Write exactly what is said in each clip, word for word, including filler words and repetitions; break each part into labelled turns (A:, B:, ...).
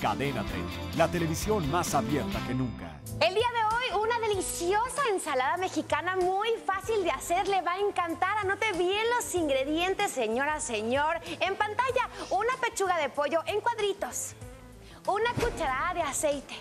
A: Cadena treinta, la televisión más abierta que nunca.
B: El día de hoy, una deliciosa ensalada mexicana muy fácil de hacer, le va a encantar. Anote bien los ingredientes, señora, señor. En pantalla, una pechuga de pollo en cuadritos, una cucharada de aceite,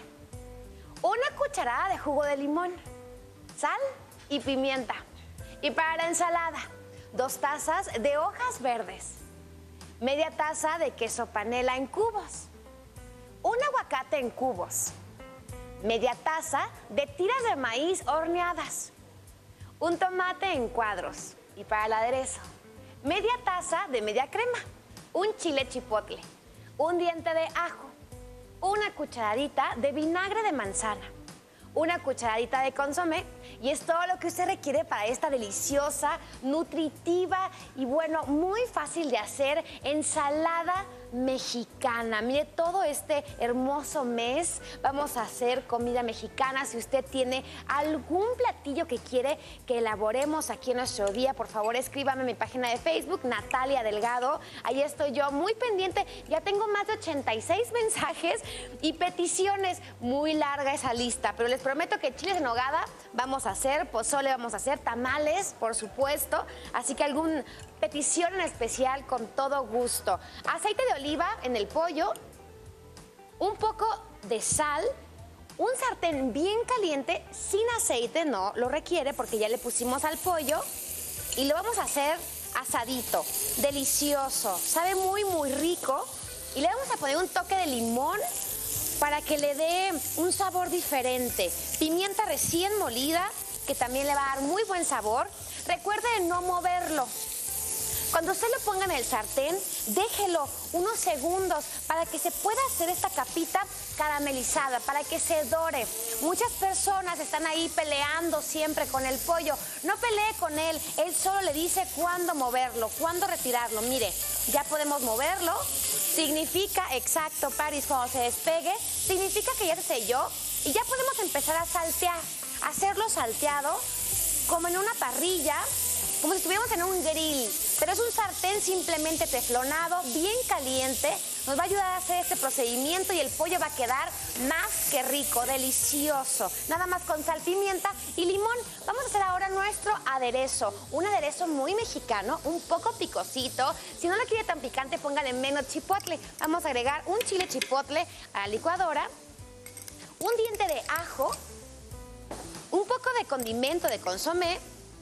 B: una cucharada de jugo de limón, sal y pimienta. Y para la ensalada, dos tazas de hojas verdes, media taza de queso panela en cubos, un aguacate en cubos, media taza de tiras de maíz horneadas, un tomate en cuadros. Y para el aderezo, media taza de media crema, un chile chipotle, un diente de ajo, una cucharadita de vinagre de manzana, una cucharadita de consomé, y es todo lo que usted requiere para esta deliciosa, nutritiva y bueno, muy fácil de hacer ensalada mexicana. Mire, todo este hermoso mes vamos a hacer comida mexicana. Si usted tiene algún platillo que quiere que elaboremos aquí en nuestro día, por favor escríbame en mi página de Facebook, Natalia Delgado. Ahí estoy yo muy pendiente. Ya tengo más de ochenta y seis mensajes y peticiones. Muy larga esa lista, pero les prometo que chiles en nogada vamos a hacer, pozole vamos a hacer, tamales, por supuesto. Así que alguna petición en especial, con todo gusto. Aceite de oliva en el pollo, un poco de sal, un sartén bien caliente, sin aceite, no lo requiere porque ya le pusimos al pollo, y lo vamos a hacer asadito, delicioso, sabe muy muy rico, y le vamos a poner un toque de limón para que le dé un sabor diferente, pimienta recién molida, que también le va a dar muy buen sabor. Recuerde no moverlo. Cuando usted lo ponga en el sartén, déjelo unos segundos para que se pueda hacer esta capita caramelizada, para que se dore. Muchas personas están ahí peleando siempre con el pollo. No pelee con él, él solo le dice cuándo moverlo, cuándo retirarlo. Mire, ya podemos moverlo. Significa, exacto, Paris, cuando se despegue, significa que ya se selló y ya podemos empezar a saltear, hacerlo salteado como en una parrilla, como si estuviéramos en un grill, pero es un sartén simplemente teflonado, bien caliente. Nos va a ayudar a hacer este procedimiento y el pollo va a quedar más que rico, delicioso. Nada más con sal, pimienta y limón. Vamos a hacer ahora nuestro aderezo, un aderezo muy mexicano, un poco picosito. Si no lo quiere tan picante, póngale menos chipotle. Vamos a agregar un chile chipotle a la licuadora, un diente de ajo, un poco de condimento de consomé,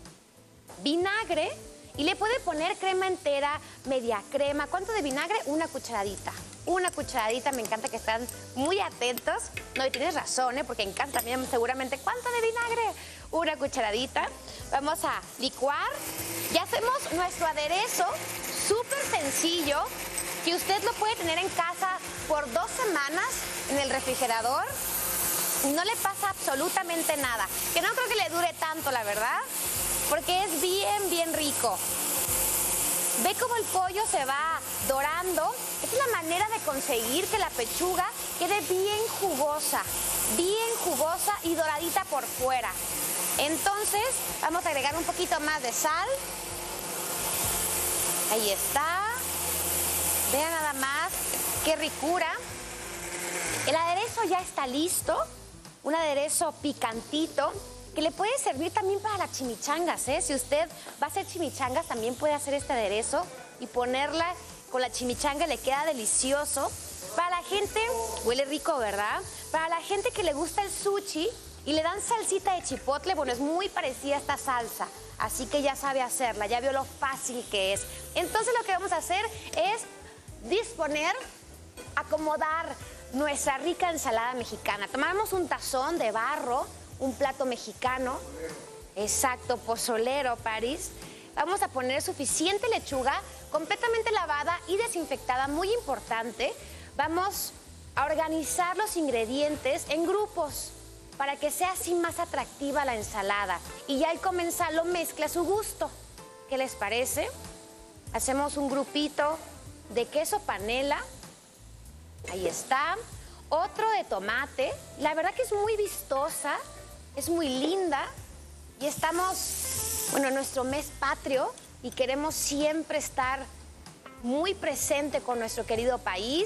B: vinagre, y le puede poner crema entera, media crema. ¿Cuánto de vinagre? Una cucharadita. Una cucharadita, me encanta que están muy atentos. No, y tienes razón, ¿eh? Porque en casa también seguramente. ¿Cuánto de vinagre? Una cucharadita. Vamos a licuar. Ya hacemos nuestro aderezo, súper sencillo, que usted lo puede tener en casa por dos semanas en el refrigerador. No le pasa absolutamente nada. Que no creo que le dure tanto, la verdad, porque es bien, bien rico. Ve cómo el pollo se va dorando. Esta es la manera de conseguir que la pechuga quede bien jugosa, bien jugosa y doradita por fuera. Entonces, vamos a agregar un poquito más de sal. Ahí está. Vean nada más qué ricura. El aderezo ya está listo. Un aderezo picantito, que le puede servir también para las chimichangas, ¿eh? Si usted va a hacer chimichangas, también puede hacer este aderezo y ponerla con la chimichanga, le queda delicioso. Para la gente, huele rico, ¿verdad? Para la gente que le gusta el sushi y le dan salsita de chipotle, bueno, es muy parecida a esta salsa, así que ya sabe hacerla, ya vio lo fácil que es. Entonces lo que vamos a hacer es disponer, acomodar nuestra rica ensalada mexicana. Tomamos un tazón de barro, un plato mexicano, exacto, pozolero, Paris. Vamos a poner suficiente lechuga, completamente lavada y desinfectada, muy importante. Vamos a organizar los ingredientes en grupos para que sea así más atractiva la ensalada. Y ya al comenzar lo mezcla a su gusto. ¿Qué les parece? Hacemos un grupito de queso panela. Ahí está. Otro de tomate. La verdad que es muy vistosa, es muy linda. Y estamos, bueno, en nuestro mes patrio y queremos siempre estar muy presente con nuestro querido país.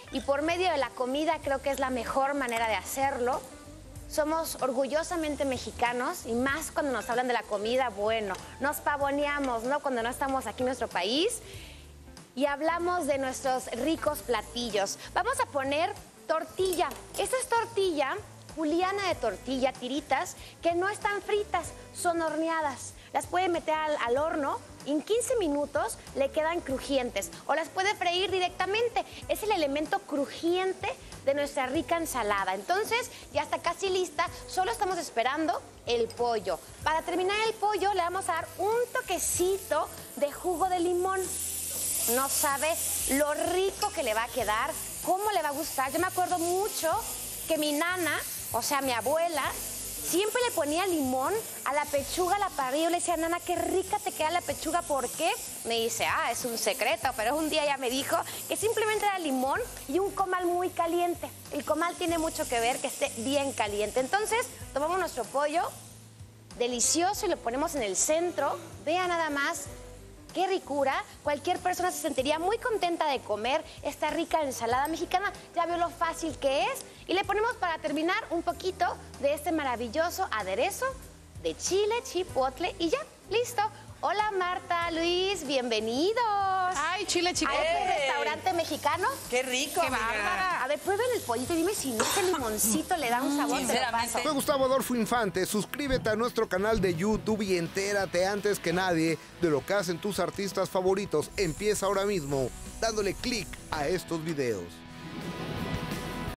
B: y por medio de la comida creo que es la mejor manera de hacerlo. Somos orgullosamente mexicanos y más cuando nos hablan de la comida, bueno, nos pavoneamos, ¿no? Cuando no estamos aquí en nuestro país y hablamos de nuestros ricos platillos. Vamos a poner tortilla. Esta es tortilla, juliana de tortilla, tiritas, que no están fritas, son horneadas. Las puede meter al, al horno y en quince minutos le quedan crujientes. O las puede freír directamente. Es el elemento crujiente de nuestra rica ensalada. Entonces, ya está casi lista. Solo estamos esperando el pollo. Para terminar el pollo, le vamos a dar un toquecito de jugo de limón. No sabe lo rico que le va a quedar, cómo le va a gustar. Yo me acuerdo mucho que mi nana, o sea, mi abuela, siempre le ponía limón a la pechuga, a la parrilla. Yo le decía, nana, qué rica te queda la pechuga. ¿Por qué? Me dice, ah, es un secreto. Pero un día ella me dijo que simplemente era limón y un comal muy caliente. El comal tiene mucho que ver que esté bien caliente. Entonces, tomamos nuestro pollo delicioso y lo ponemos en el centro. Vean nada más. ¡Qué ricura! Cualquier persona se sentiría muy contenta de comer esta rica ensalada mexicana. Ya veo lo fácil que es. Y le ponemos para terminar un poquito de este maravilloso aderezo de chile, chipotle y ya, listo. Hola Marta, Luis, bienvenidos.
C: Ay, chile, chipotle.
B: A este restaurante mexicano.
D: ¡Qué rico!
C: ¡Qué bárbara!
B: A ver, prueben el pollito y dime si no ese limoncito le da un sabor.
D: Sinceramente.
E: Soy Gustavo Adolfo Infante, suscríbete a nuestro canal de YouTube y entérate antes que nadie de lo que hacen tus artistas favoritos. Empieza ahora mismo dándole clic a estos videos.